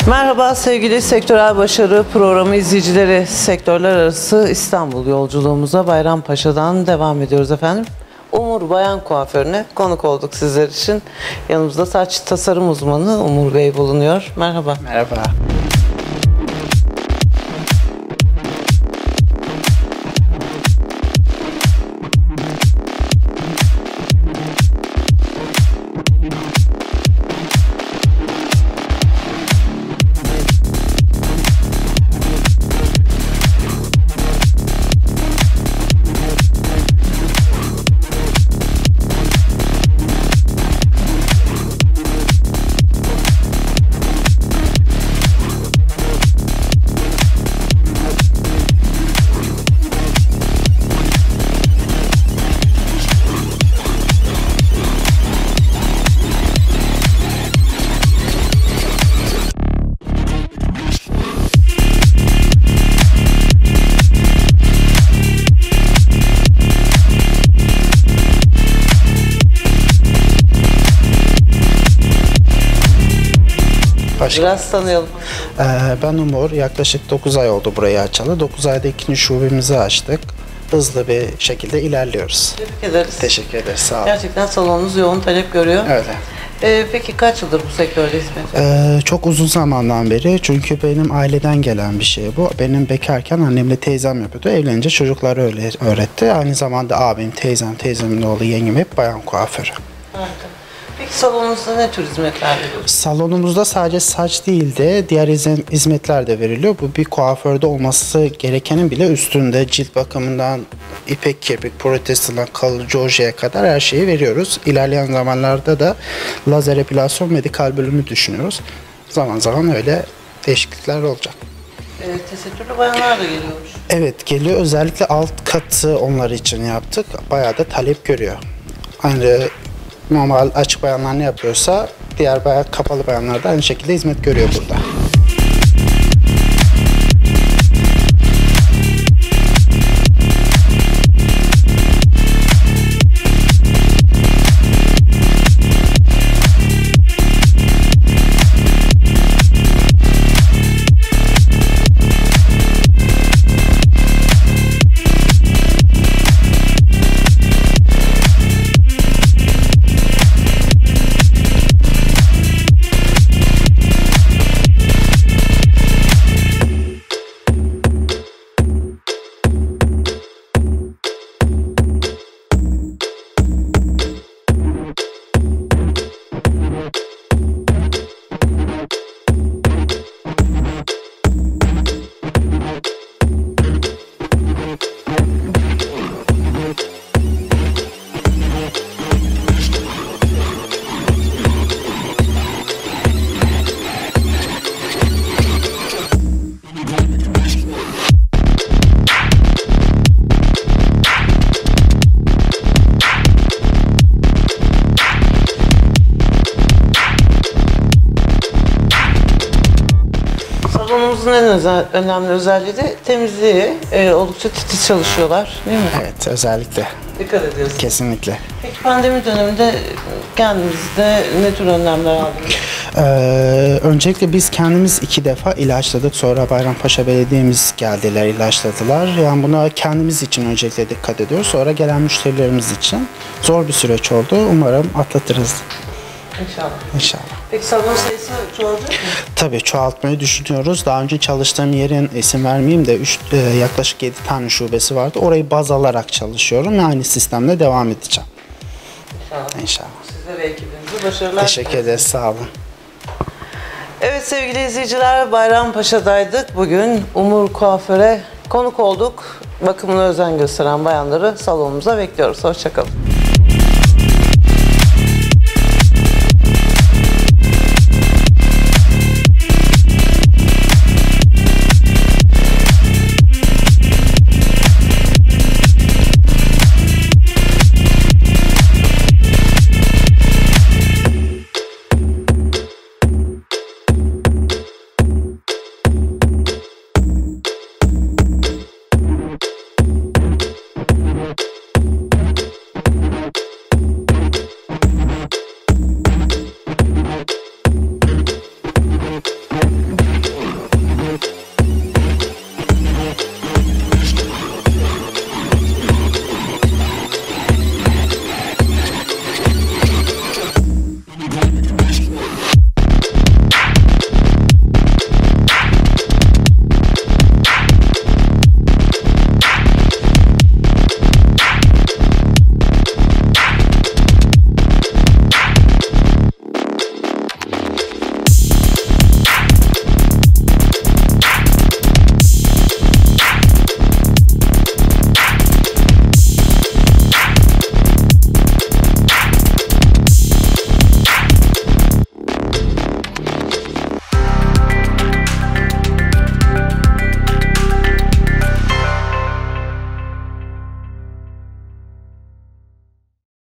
Merhaba sevgili Sektörel Başarı Programı izleyicileri. Sektörler arası İstanbul yolculuğumuza Bayrampaşa'dan devam ediyoruz efendim. Umur Bayan Kuaförü'ne konuk olduk sizler için. Yanımızda saç tasarım uzmanı Umur Bey bulunuyor. Merhaba. Merhaba. Biraz tanıyalım. Ben Umur. Yaklaşık 9 ay oldu burayı açalı. 9 ayda ikinci şubemizi açtık. Hızlı bir şekilde ilerliyoruz. Tebrik ederiz. Teşekkür ederiz. Sağ olun. Gerçekten salonunuz yoğun talep görüyor. Öyle. Peki kaç yıldır bu sektörde hizmet? Çok uzun zamandan beri. Çünkü benim aileden gelen bir şey bu. Benim bekarken annemle teyzem yapıyordu. Evlenince çocuklar öyle öğretti. Aynı zamanda abim, teyzemin oğlu, yengem hep bayan kuaförü. Harika. Peki salonunuzda ne tür hizmetler veriyorsunuz? Salonumuzda sadece saç değil de diğer hizmetler de veriliyor. Bu bir kuaförde olması gerekenin bile üstünde. Cilt bakımından ipek kirpik, protezden kalıcı ojeye kadar her şeyi veriyoruz. İlerleyen zamanlarda da lazer epilasyon medikal bölümü düşünüyoruz. Zaman zaman öyle değişiklikler olacak. Tesettürlü bayanlar da geliyormuş. Evet geliyor. Özellikle alt katı onlar için yaptık. Bayağı da talep görüyor. Aynı normal açık bayanlar ne yapıyorsa diğer bayağı kapalı bayanlar da aynı şekilde hizmet görüyor burada. Salonumuzun en önemli özelliği de temizliği. Oldukça titiz çalışıyorlar, değil mi? Evet, özellikle. Dikkat ediyorsunuz. Kesinlikle. Peki pandemi döneminde kendimizde ne tür önlemler aldınız? Öncelikle biz kendimiz 2 defa ilaçladık. Sonra Bayrampaşa Belediye'miz geldiler, ilaçladılar. Yani buna kendimiz için öncelikle dikkat ediyoruz. Sonra gelen müşterilerimiz için. Zor bir süreç oldu. Umarım atlatırız. İnşallah. İnşallah. Peki salon sayısı çoğalacak mı? Tabii çoğaltmayı düşünüyoruz. Daha önce çalıştığım yerin isim vermeyeyim de yaklaşık 7 tane şubesi vardı. Orayı baz alarak çalışıyorum ve aynı sistemle devam edeceğim. İnşallah. İnşallah. Size ve ekibinize başarılar. Teşekkür ederiz. Sağ olun. Evet sevgili izleyiciler, Bayrampaşa'daydık. Bugün Umur Kuaför'e konuk olduk. Bakımına özen gösteren bayanları salonumuza bekliyoruz. Hoşçakalın.